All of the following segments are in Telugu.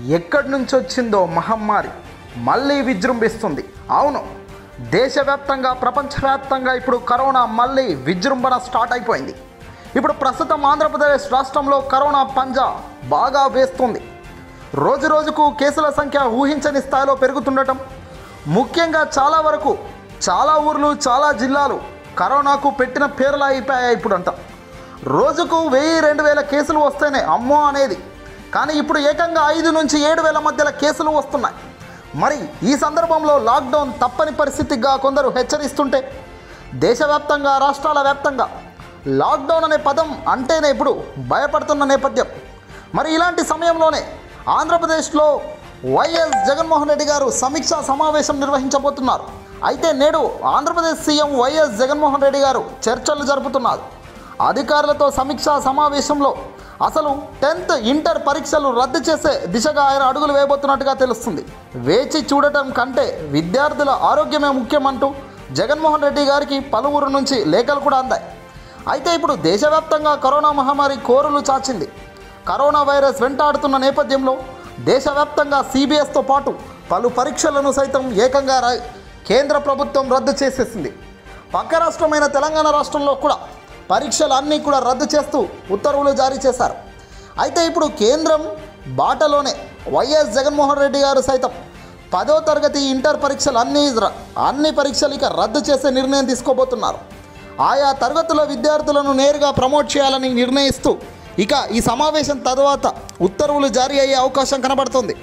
ఎక్కడి నుంచి వచ్చిందో మహమ్మారి మళ్ళీ విజృంభిస్తుంది. అవును, దేశవ్యాప్తంగా ప్రపంచవ్యాప్తంగా ఇప్పుడు కరోనా మళ్ళీ విజృంభణ స్టార్ట్ అయిపోయింది. ఇప్పుడు ప్రస్తుతం ఆంధ్రప్రదేశ్ రాష్ట్రంలో కరోనా పంజా బాగా వేస్తుంది. రోజు రోజుకు కేసుల సంఖ్య ఊహించని స్థాయిలో పెరుగుతుండటం, ముఖ్యంగా చాలా వరకు చాలా ఊర్లు చాలా జిల్లాలు కరోనాకు పెట్టిన పేర్లు అయిపోయాయి. ఇప్పుడంతా రోజుకు 1000-2000 కేసులు వస్తేనే అమ్మో అనేది, కానీ ఇప్పుడు ఏకంగా 5 నుంచి 7,000 మధ్యలో కేసులు వస్తున్నాయి. మరి ఈ సందర్భంలో లాక్డౌన్ తప్పని పరిస్థితిగా కొందరు హెచ్చరిస్తుంటే, దేశవ్యాప్తంగా రాష్ట్రాల వ్యాప్తంగా లాక్డౌన్ అనే పదం అంటేనే ఇప్పుడు భయపడుతున్న నేపథ్యం. మరి ఇలాంటి సమయంలోనే ఆంధ్రప్రదేశ్లో వైఎస్ జగన్మోహన్ రెడ్డి గారు సమీక్షా సమావేశం నిర్వహించబోతున్నారు. అయితే నేడు ఆంధ్రప్రదేశ్ సీఎం వైఎస్ జగన్మోహన్ రెడ్డి గారు చర్చలు జరుపుతున్నారు. అధికారులతో సమీక్షా సమావేశంలో అసలు 10th ఇంటర్ పరీక్షలు రద్దు చేసే దిశగా ఆయన అడుగులు వేయబోతున్నట్టుగా తెలుస్తుంది. వేచి చూడటం కంటే విద్యార్థుల ఆరోగ్యమే ముఖ్యమంటూ జగన్మోహన్ రెడ్డి గారికి పలువురు నుంచి లేఖలు కూడా అందాయి. అయితే ఇప్పుడు దేశవ్యాప్తంగా కరోనా మహమ్మారి కోరులు చాచింది. కరోనా వైరస్ వెంటాడుతున్న నేపథ్యంలో దేశవ్యాప్తంగా సిబిఎస్తో పాటు పలు పరీక్షలను సైతం ఏకంగా కేంద్ర ప్రభుత్వం రద్దు చేసేసింది. పక్క రాష్ట్రమైన తెలంగాణ రాష్ట్రంలో కూడా పరీక్షలు అన్నీ కూడా రద్దు చేస్తూ ఉత్తర్వులు జారీ చేశారు. అయితే ఇప్పుడు కేంద్రం బాటలోనే వైఎస్ జగన్మోహన్ రెడ్డి గారు సైతం 10వ తరగతి ఇంటర్ పరీక్షలు అన్ని పరీక్షలు ఇక రద్దు చేసే నిర్ణయం తీసుకోబోతున్నారు. ఆయా తరగతుల విద్యార్థులను నేరుగా ప్రమోట్ చేయాలని నిర్ణయిస్తూ ఇక ఈ సమావేశం తర్వాత ఉత్తర్వులు జారీ అయ్యే అవకాశం కనబడుతుంది.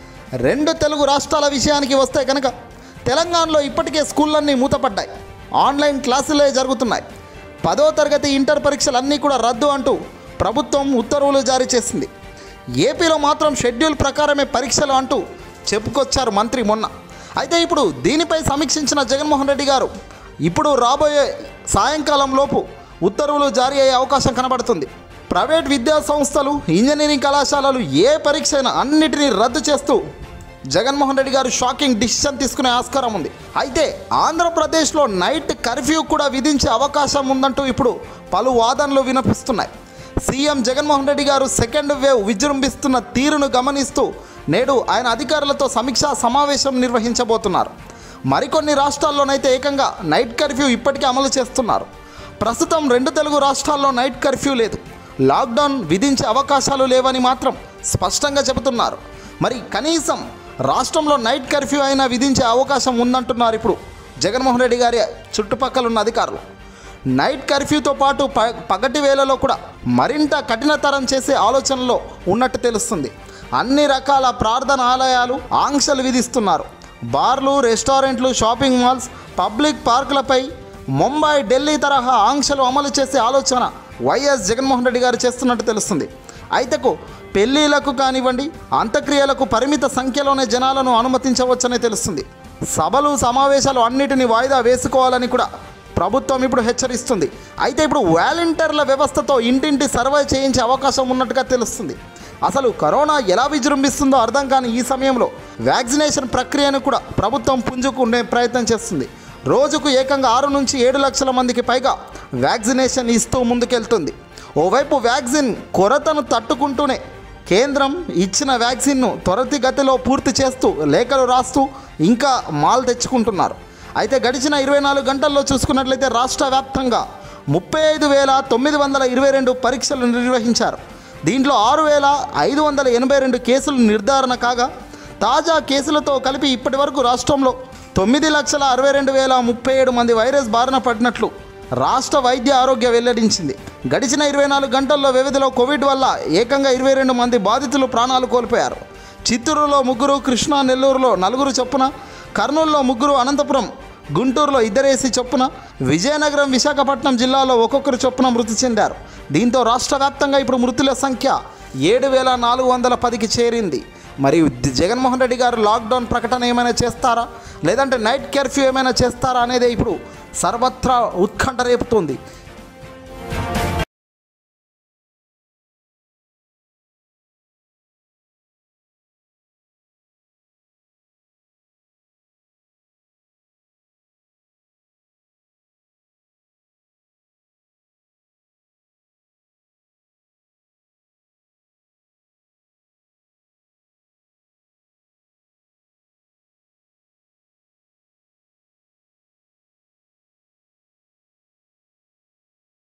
2 తెలుగు రాష్ట్రాల విషయానికి వస్తే కనుక తెలంగాణలో ఇప్పటికే స్కూళ్ళన్నీ మూతపడ్డాయి, ఆన్లైన్ క్లాసులే జరుగుతున్నాయి. 10వ తరగతి ఇంటర్ పరీక్షలు అన్నీ కూడా రద్దు అంటూ ప్రభుత్వం ఉత్తర్వులు జారీ చేసింది. ఏపీలో మాత్రం షెడ్యూల్ ప్రకారమే పరీక్షలు అంటూ చెప్పుకొచ్చారు మంత్రి మొన్న. అయితే ఇప్పుడు దీనిపై సమీక్షించిన జగన్మోహన్ రెడ్డి గారు ఇప్పుడు రాబోయే సాయంకాలం లోపు ఉత్తర్వులు జారీ అయ్యే అవకాశం కనబడుతుంది. ప్రైవేట్ విద్యా సంస్థలు, ఇంజనీరింగ్ కళాశాలలు ఏ పరీక్ష అయినా అన్నిటినీ రద్దు చేస్తూ జగన్మోహన్ రెడ్డి గారు షాకింగ్ డిసిషన్ తీసుకునే ఆస్కారం ఉంది. అయితే ఆంధ్రప్రదేశ్లో నైట్ కర్ఫ్యూ కూడా విధించే అవకాశం ఉందంటూ ఇప్పుడు పలు వాదనలు వినిపిస్తున్నాయి. సీఎం జగన్మోహన్ రెడ్డి గారు 2nd వేవ్ విజృంభిస్తున్న తీరును గమనిస్తూ నేడు ఆయన అధికారులతో సమీక్షా సమావేశం నిర్వహించబోతున్నారు. మరికొన్ని రాష్ట్రాల్లోనైతే ఏకంగా నైట్ కర్ఫ్యూ ఇప్పటికే అమలు చేస్తున్నారు. ప్రస్తుతం 2 తెలుగు రాష్ట్రాల్లో నైట్ కర్ఫ్యూ లేదు, లాక్డౌన్ విధించే అవకాశాలు లేవని మాత్రం స్పష్టంగా చెబుతున్నారు. మరి కనీసం రాష్ట్రంలో నైట్ కర్ఫ్యూ అయినా విధించే అవకాశం ఉందంటున్నారు ఇప్పుడు జగన్మోహన్ రెడ్డి గారి చుట్టుపక్కల ఉన్న అధికారులు. నైట్ కర్ఫ్యూతో పాటు పగటి వేళలో కూడా మరింత కఠినతరం చేసే ఆలోచనలో ఉన్నట్టు తెలుస్తుంది. అన్ని రకాల ప్రార్థన ఆలయాలు ఆంక్షలు విధిస్తున్నారు. బార్లు, రెస్టారెంట్లు, షాపింగ్ మాల్స్, పబ్లిక్ పార్కులపై ముంబై, ఢిల్లీ తరహా ఆంక్షలు అమలు చేసే ఆలోచన వైఎస్ జగన్మోహన్ రెడ్డి గారు చేస్తున్నట్టు తెలుస్తుంది. అయితేకు పెళ్లిళ్లకు కానివ్వండి, అంత్యక్రియలకు పరిమిత సంఖ్యలోనే జనాలను అనుమతించవచ్చనే తెలుస్తుంది. సభలు, సమావేశాలు అన్నిటినీ వాయిదా వేసుకోవాలని కూడా ప్రభుత్వం ఇప్పుడు హెచ్చరిస్తుంది. అయితే ఇప్పుడు వాలంటీర్ల వ్యవస్థతో ఇంటింటి సర్వే చేయించే అవకాశం ఉన్నట్టుగా తెలుస్తుంది. అసలు కరోనా ఎలా విజృంభిస్తుందో అర్థం కాని ఈ సమయంలో వ్యాక్సినేషన్ ప్రక్రియను కూడా ప్రభుత్వం పుంజుకునే ప్రయత్నం చేస్తుంది. రోజుకు ఏకంగా 6 నుంచి 7 లక్షల మందికి పైగా వ్యాక్సినేషన్ ఇస్తూ ముందుకెళ్తుంది. ఓవైపు వ్యాక్సిన్ కొరతను తట్టుకుంటూనే కేంద్రం ఇచ్చిన వ్యాక్సిన్ను త్వరితగతిలో పూర్తి చేస్తూ లేఖలు రాస్తూ ఇంకా మాల్ తెచ్చుకుంటున్నారు. అయితే గడిచిన 24 గంటల్లో చూసుకున్నట్లయితే రాష్ట్ర వ్యాప్తంగా 35,922 పరీక్షలు నిర్వహించారు. దీంట్లో 6,582 కేసులు నిర్ధారణ కాగా, తాజా కేసులతో కలిపి ఇప్పటి వరకు రాష్ట్రంలో 9,62,037 మంది వైరస్ బారిన పడినట్లు రాష్ట్ర వైద్య ఆరోగ్య వెల్లడించింది. గడిచిన 24 గంటల్లో వ్యవధిలో కోవిడ్ వల్ల ఏకంగా 22 మంది బాధితులు ప్రాణాలు కోల్పోయారు. చిత్తూరులో 3, కృష్ణా, నెల్లూరులో 4 చొప్పున, కర్నూలులో 3, అనంతపురం, గుంటూరులో 2 చొప్పున, విజయనగరం, విశాఖపట్నం జిల్లాలో 1 చొప్పున మృతి చెందారు. దీంతో రాష్ట్ర వ్యాప్తంగా ఇప్పుడు మృతుల సంఖ్య 7,410కి చేరింది. మరి జగన్మోహన్ రెడ్డి గారు లాక్డౌన్ ప్రకటన ఏమైనా చేస్తారా, లేదంటే నైట్ కర్ఫ్యూ ఏమైనా చేస్తారా అనేది ఇప్పుడు సర్వత్రా ఉత్కంఠ రేపుతుంది.